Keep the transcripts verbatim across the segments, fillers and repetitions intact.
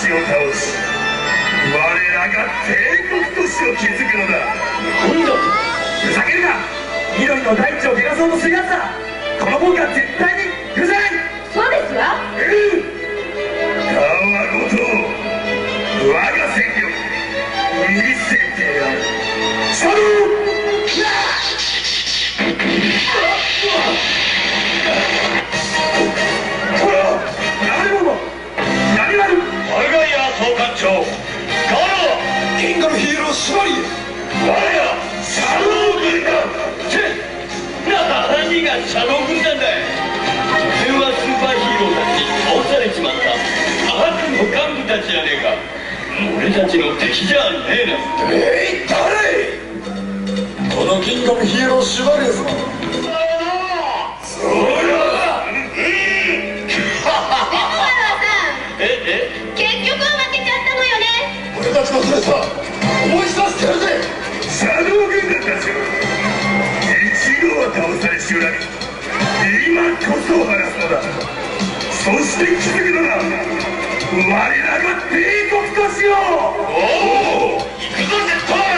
ちを倒し、我らが帝国都市を築くのだ。 何だと。ふざけるな。緑の大地を汚そうとするやつだ。この僕は絶対に許せない。 そうですわ。 うん。川ごと我が戦力見せてやる。シャドウほら、何者。何丸。 我が家総監長ガロ。 キングヒーローシュバリエ。我らシャドウ軍団。 何がシャドウ軍団だい。電話スーパーヒーローたちに倒されちまった科学の幹部たちじゃねえか。俺たちの敵じゃねえな。 えい、誰。このキングヒーローシュバリエ様。そうだ。 ええ、 結局負けちゃったのよね。 俺たちの強さ思い知らせてやるぜ。シャドウ軍団たちよ、一度は倒されし恨み、今こそ晴らすのだ。そして気づくのだ、我らが帝国都市を。おお、行くぞ絶対。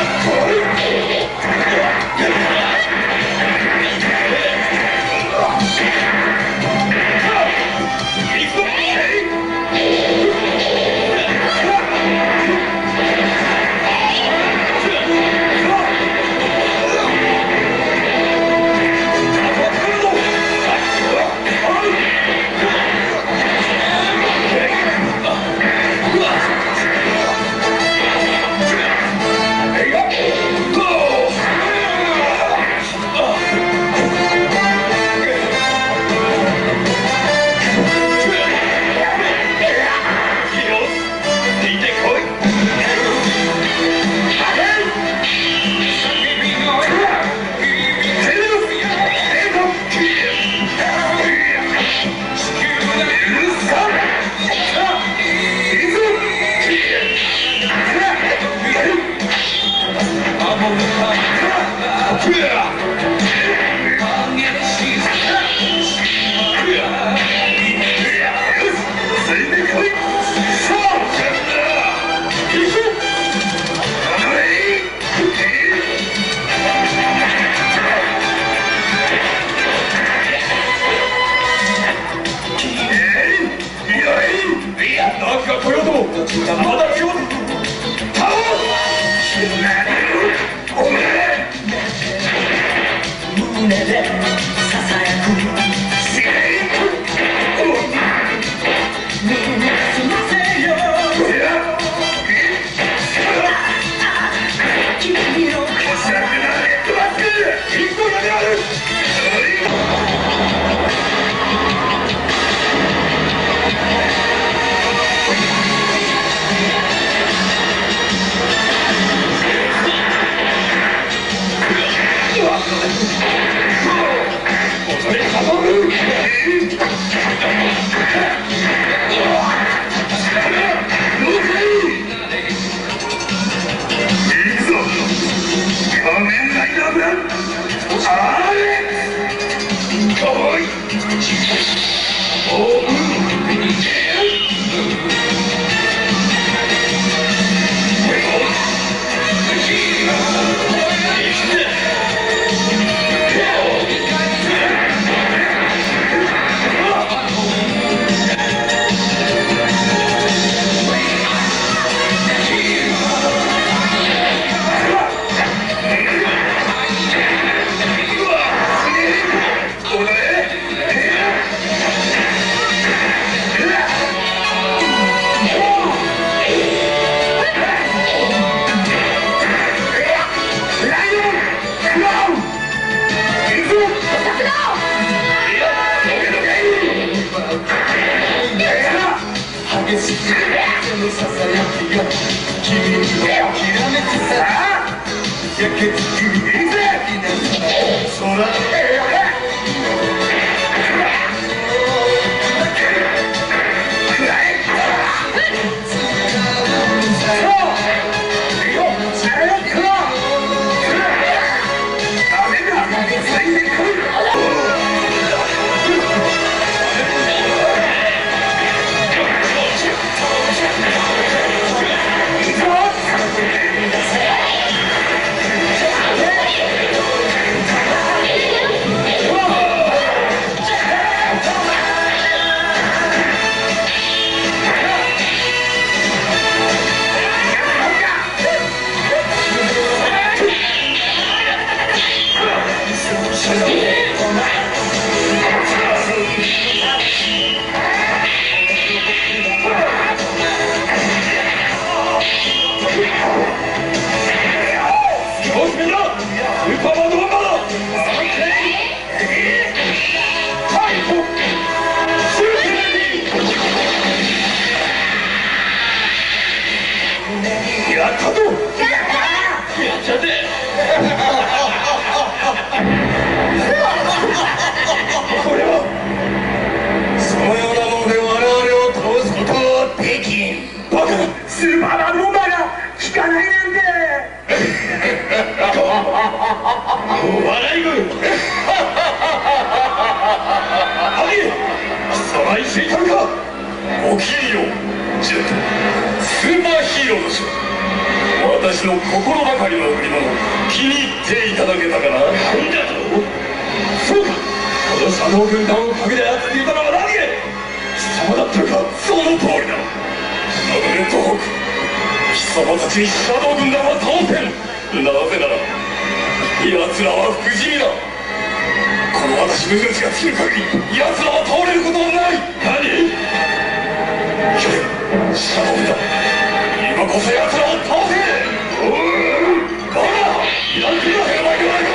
私の心ばかりの贈り物気に入っていただけたかな。 なんだと。そうか、このシャドウ軍団を陰で操っていたのは何で貴様だったのか。 その通りだ。なので東北、貴様たちにシャドウ軍団は倒せん。なぜなら奴らは不死身だ。この私の命が尽きる限り奴らは倒れることはない。 何。 シャドウ軍団、今こそ奴らを倒せ。おお、バカやってください。お前ではないか。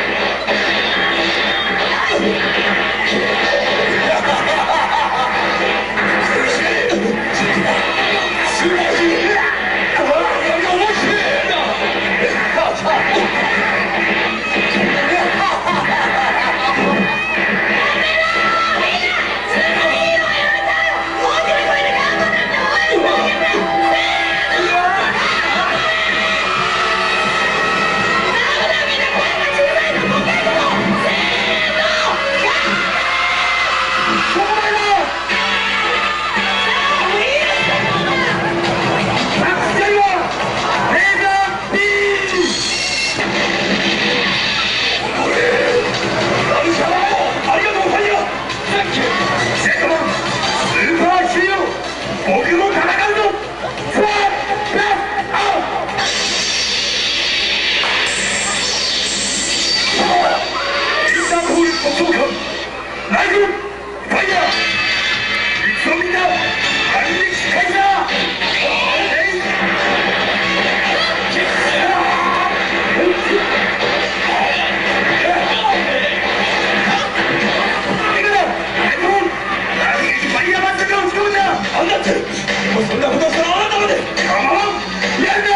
そんなことしたらあなたまで。 カモン、やるな。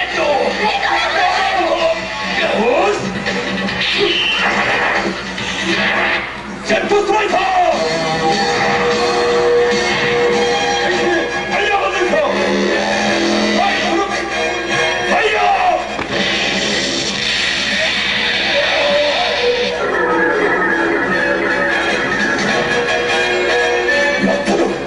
よし、ジェットストライカー。ファイヤーバズーカ。ファイブロック。ファイヤー。やったぞ。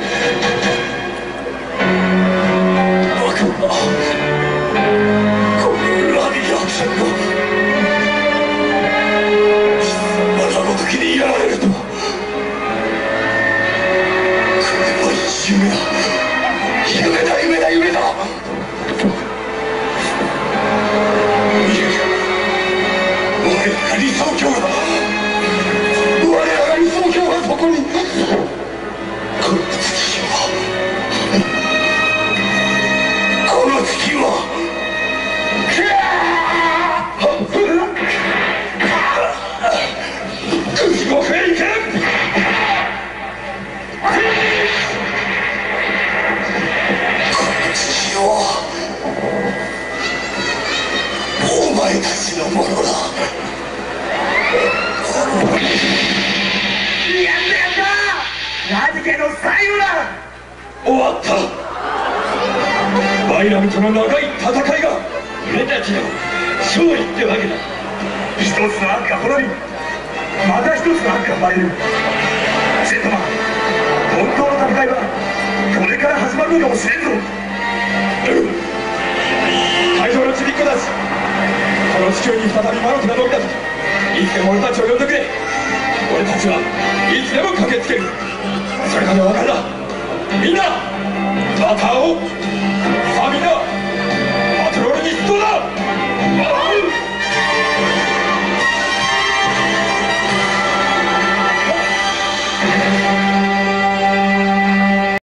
お前たちのものだ。やったやった、名付けの最後だ。 終わった。バイラムとの長い戦いが俺たちの勝利ってわけだ。 一つの悪が滅び、また一つの悪が生まれる。ジェットマン、本当の戦いはこれから始まるのかもしれんぞ。 会場のちびっ子たち、この地球に再び魔の手が伸びた時、いつでも俺たちを呼んでくれ。俺たちはいつでも駆けつける。それまでお別れだ。みんなまた会おう。